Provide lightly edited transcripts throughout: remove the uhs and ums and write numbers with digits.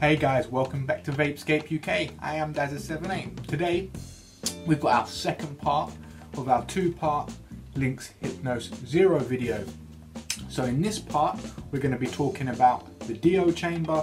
Hey guys, welcome back to Vapescape UK. I am Dazza78. Today we've got our second part of our two-part Linx Hypnos Zero video. So in this part we're going to be talking about the DO chamber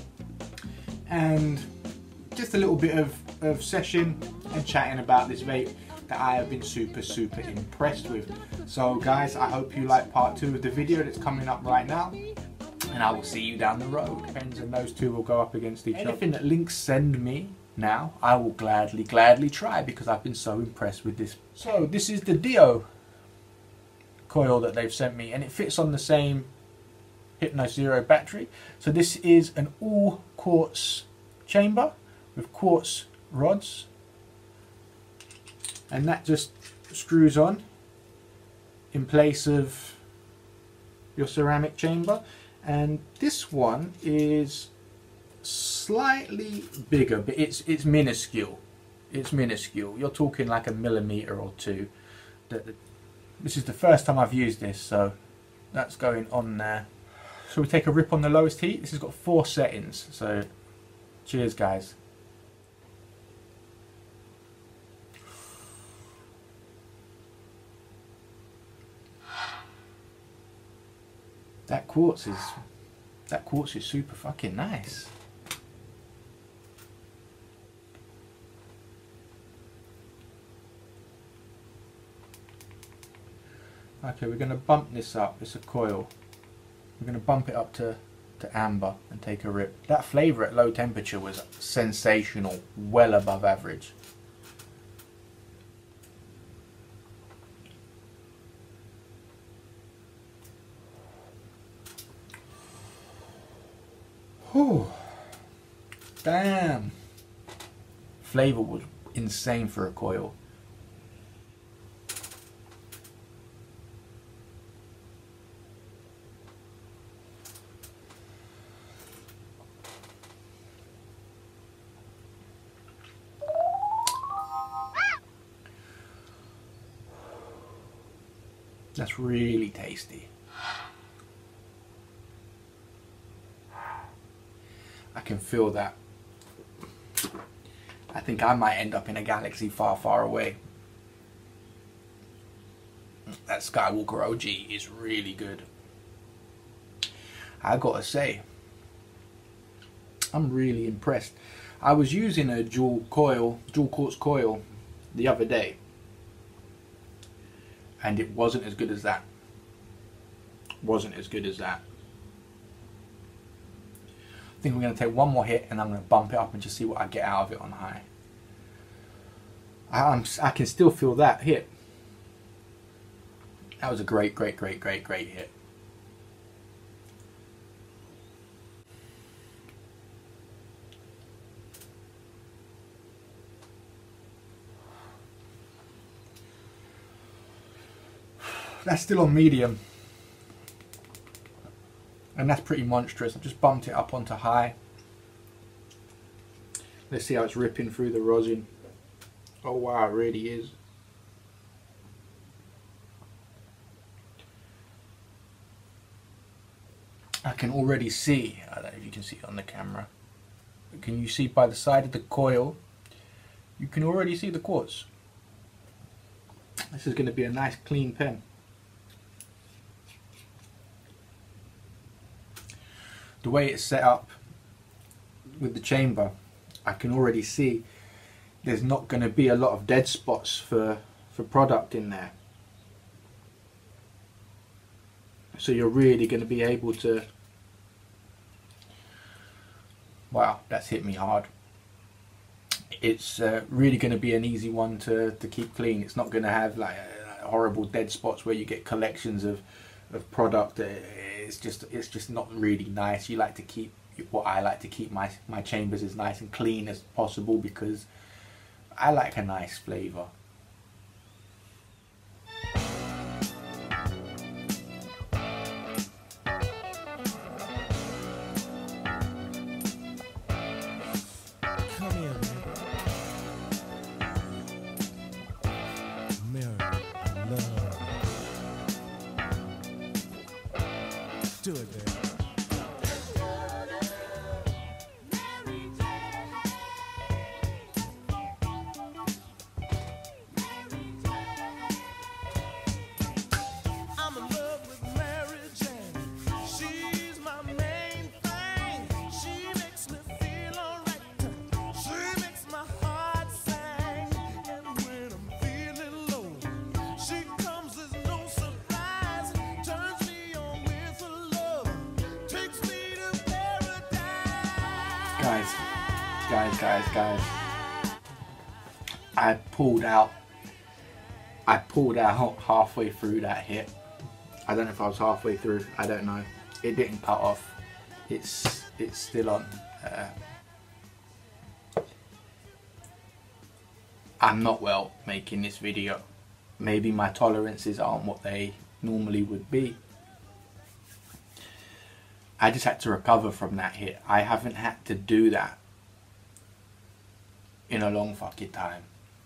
and just a little bit of session and chatting about this vape that I have been super impressed with. So guys, I hope you like part 2 of the video that's coming up right now. And I will see you down the road. Depends, and those two will go up against each other. Anything that Linx send me now, I will gladly try because I've been so impressed with this. So this is the DO coil that they've sent me, and it fits on the same Hypnos Zero battery. So this is an all quartz chamber with quartz rods, and that just screws on in place of your ceramic chamber. And this one is slightly bigger, but it's minuscule. It's minuscule. You're talking like a millimeter or two. This is the first time I've used this, so that's going on there. So we take a rip on the lowest heat. This has got 4 settings, so cheers guys. That quartz is super fucking nice. Okay, we're going to bump this up. It's a coil. We're going to bump it up to amber and take a rip. That flavour at low temperature was sensational, well above average. Whew. Damn. Flavour was insane for a coil. That's really tasty. I can feel that. I think I might end up in a galaxy far away. That Skywalker OG is really good. I gotta say, I'm really impressed. I was using a dual quartz coil the other day, and it wasn't as good as that. I think we're going to take one more hit and I'm going to bump it up and just see what I get out of it on high. I can still feel that hit. That was a great hit. That's still on medium. And that's pretty monstrous. I've just bumped it up onto high. Let's see how it's ripping through the rosin. Oh wow, it really is. I can already see, I don't know if you can see it on the camera. Can you see by the side of the coil? You can already see the quartz. This is going to be a nice clean pen. The way it's set up with the chamber, I can already see there's not going to be a lot of dead spots for product in there. So you're really going to be able to... Wow, that's hit me hard. It's really going to be an easy one to keep clean. It's not going to have like horrible dead spots where you get collections of product. It's just not really nice. You like to keep, what I like to keep my chambers as nice and clean as possible because I like a nice flavour. Come here, man. Mirror, love. Do it, baby. Guys, I pulled out halfway through that hit. I don't know if I was halfway through, I don't know. It didn't cut off. It's still on. I'm not well making this video. Maybe my tolerances aren't what they normally would be. I just had to recover from that hit. I haven't had to do that in a long fucking time.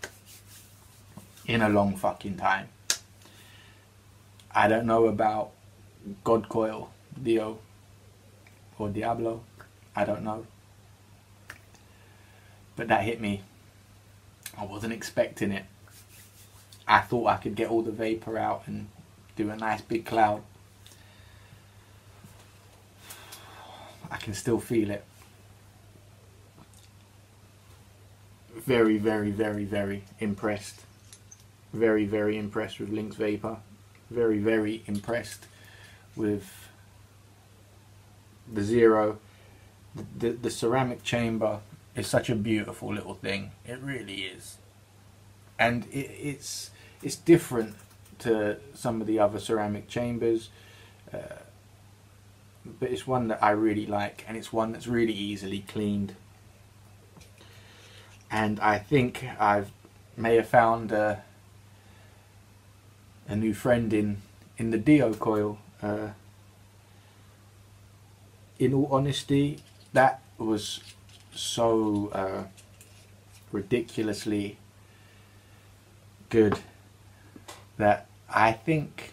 I don't know about God Coil, Dio, or Diablo. I don't know. But that hit me. I wasn't expecting it. I thought I could get all the vapor out and do a nice big cloud. I can still feel it. Very impressed. Very impressed with Linx Vapor. Very impressed with the Zero. The ceramic chamber is such a beautiful little thing. It really is. And it's different to some of the other ceramic chambers. But it's one that I really like, and it's one that's really easily cleaned. And I think I may have found a new friend in the Dio coil. In all honesty, that was so ridiculously good that I think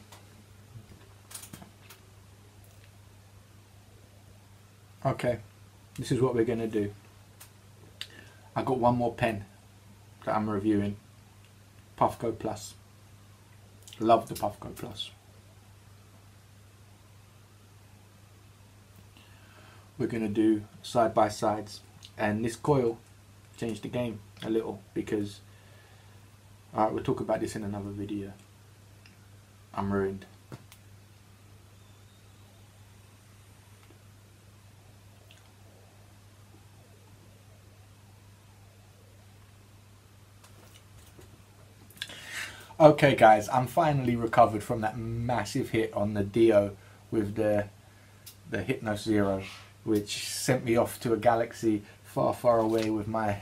okay, this is what we're going to do. I got one more pen that I'm reviewing. Puffco Plus. Love the Puffco Plus. We're going to do side by sides, and this coil changed the game a little because alright, we'll talk about this in another video. I'm ruined. Okay guys, I'm finally recovered from that massive hit on the Dio with the Hypnos Zero, which sent me off to a galaxy far away with my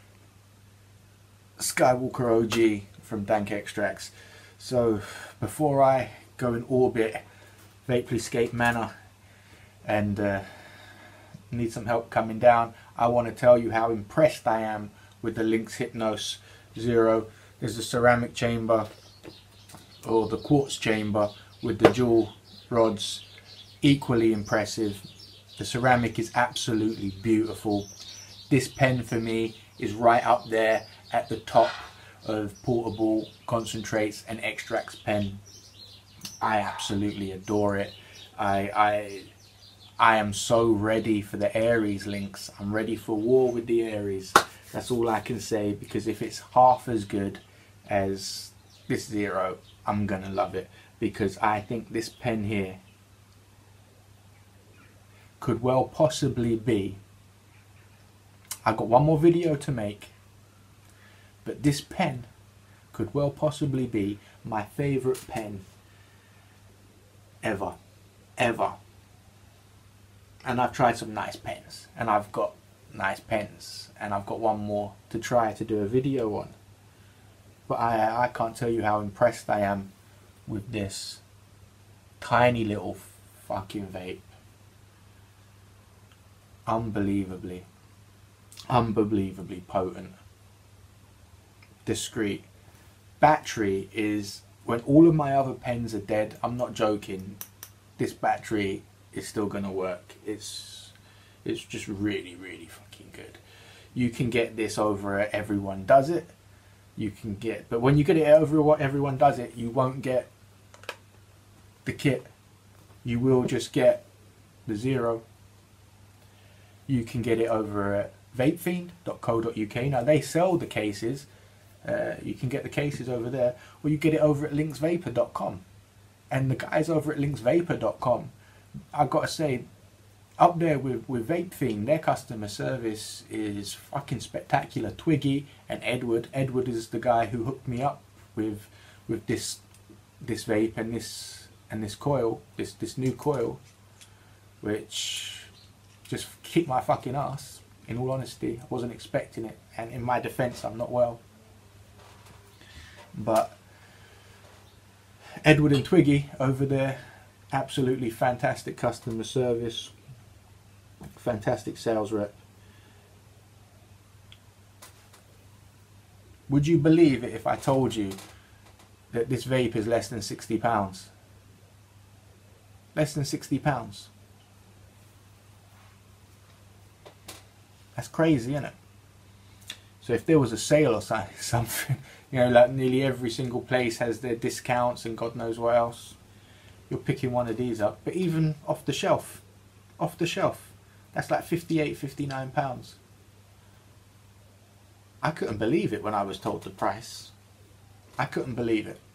Skywalker OG from Dank Extracts. So before I go in orbit Vape Manor and need some help coming down, I want to tell you how impressed I am with the Linx Hypnos Zero. There's the ceramic chamber or the quartz chamber with the dual rods, equally impressive. The ceramic is absolutely beautiful. This pen for me is right up there at the top of portable concentrates and extracts pen. I absolutely adore it. I am so ready for the Aries Linx. I'm ready for war with the Aries. That's all I can say, because if it's half as good as this Zero, I'm gonna love it, because I think this pen here could well possibly be, I've got one more video to make, but this pen could well possibly be my favourite pen ever. And I've tried some nice pens, and I've got nice pens, and I've got one more to try to do a video on. But I can't tell you how impressed I am with this tiny little fucking vape. Unbelievably potent. Discreet. Battery is, when all of my other pens are dead, I'm not joking, this battery is still gonna work. It's just really fucking good. You can get this over at Everyone Does It. You can get, but when you get it over what Everyone Does It, you won't get the kit. You will just get the Zero. You can get it over at vapefiend.co.uk. Now they sell the cases. You can get the cases over there, or you get it over at linxvapor.com. And the guys over at linxvapor.com, I've got to say, up there with Vape Fiend. Their customer service is fucking spectacular. Twiggy and Edward. Edward is the guy who hooked me up with this vape and this coil, this new coil, which just kicked my fucking ass. In all honesty, I wasn't expecting it, and in my defense, I'm not well. But Edward and Twiggy over there, absolutely fantastic customer service, fantastic sales rep. Would you believe it if I told you that this vape is less than £60? Less than £60. That's crazy, isn't it? So if there was a sale or something, you know, like nearly every single place has their discounts and God knows what else, you're picking one of these up. But even off the shelf, that's like £58, £59. I couldn't believe it when I was told the price. I couldn't believe it.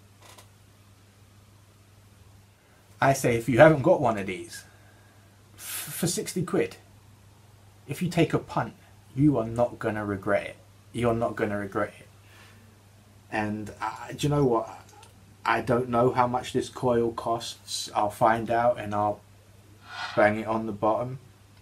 I say, if you haven't got one of these, for 60 quid, if you take a punt, you are not going to regret it. You're not going to regret it. And do you know what? I don't know how much this coil costs. I'll find out and I'll bang it on the bottom.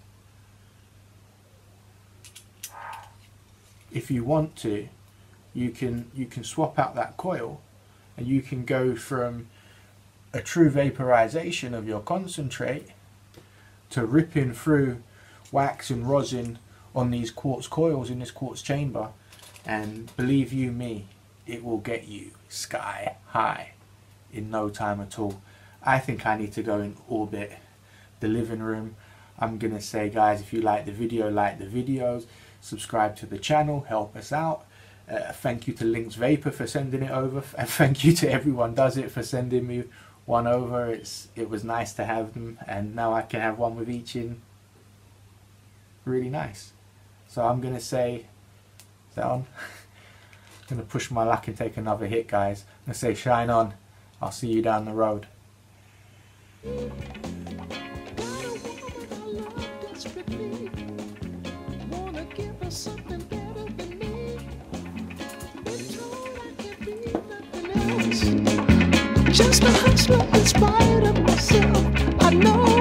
If you want to, you can swap out that coil, and you can go from a true vaporization of your concentrate to ripping through wax and rosin on these quartz coils in this quartz chamber, and believe you me, it will get you sky high in no time at all. I think I need to go and orbit the living room. I'm gonna say, guys, if you like the video, like the videos, subscribe to the channel, help us out. Thank you to Linx Vapor for sending it over, and thank you to everyone does it for sending me one over. It was nice to have them, and now I can have one with each in. Really nice. So I'm gonna say, is that on? I'm gonna push my luck and take another hit, guys. I'm gonna say, shine on. I'll see you down the road. Just a hustler in spite of myself. I know